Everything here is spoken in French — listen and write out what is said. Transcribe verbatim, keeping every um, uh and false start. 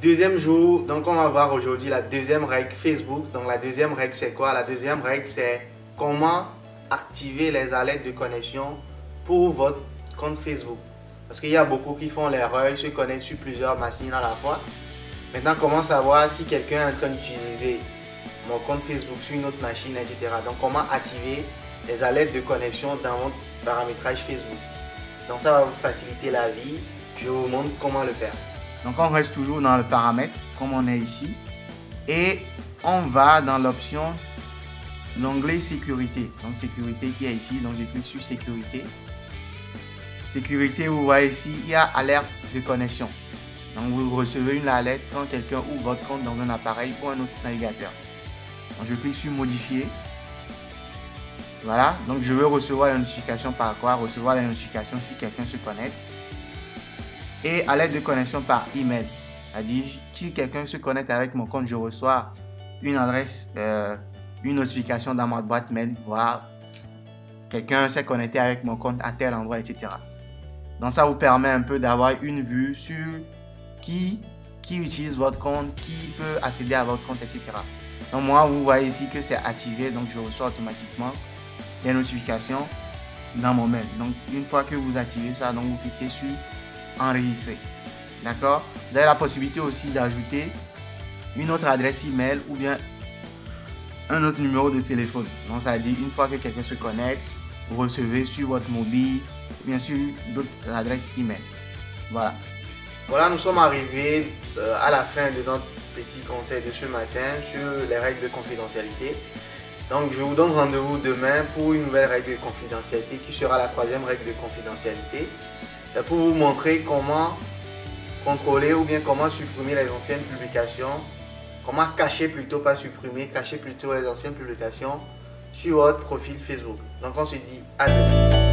Deuxième jour, donc on va voir aujourd'hui la deuxième règle Facebook. Donc la deuxième règle c'est quoi? La deuxième règle c'est comment activer les alertes de connexion pour votre compte Facebook. Parce qu'il y a beaucoup qui font l'erreur, ils se connectent sur plusieurs machines à la fois. Maintenant, comment savoir si quelqu'un est en train d'utiliser mon compte Facebook sur une autre machine, et cetera. Donc comment activer les alertes de connexion dans votre paramétrage Facebook. Donc ça va vous faciliter la vie. Je vous montre comment le faire. Donc on reste toujours dans le paramètre comme on est ici et on va dans l'option l'onglet sécurité. Donc sécurité qui est ici, donc je clique sur sécurité. Sécurité, vous voyez ici, il y a alerte de connexion. Donc vous recevez une alerte quand quelqu'un ouvre votre compte dans un appareil ou un autre navigateur. Donc je clique sur modifier. Voilà, donc je veux recevoir la notification par quoi? Recevoir la notification si quelqu'un se connecte. Et alerte de connexion par email. C'est-à-dire, si quelqu'un se connecte avec mon compte, je reçois une adresse, euh, une notification dans ma boîte mail. Voilà, quelqu'un s'est connecté avec mon compte à tel endroit, et cetera. Donc ça vous permet un peu d'avoir une vue sur qui, qui utilise votre compte, qui peut accéder à votre compte, et cetera. Donc moi, vous voyez ici que c'est activé, donc je reçois automatiquement les notifications dans mon mail. Donc une fois que vous activez ça, donc vous cliquez sur enregistrer. D'accord? Vous avez la possibilité aussi d'ajouter une autre adresse email ou bien un autre numéro de téléphone. Donc ça veut dire une fois que quelqu'un se connecte, vous recevez sur votre mobile, bien sûr, d'autres adresses email. Voilà. Voilà, nous sommes arrivés euh, à la fin de notre petit conseil de ce matin sur les règles de confidentialité. Donc, je vous donne rendez-vous demain pour une nouvelle règle de confidentialité qui sera la troisième règle de confidentialité. Et pour vous montrer comment contrôler ou bien comment supprimer les anciennes publications, comment cacher plutôt, pas supprimer, cacher plutôt les anciennes publications sur votre profil Facebook. Donc, on se dit à demain.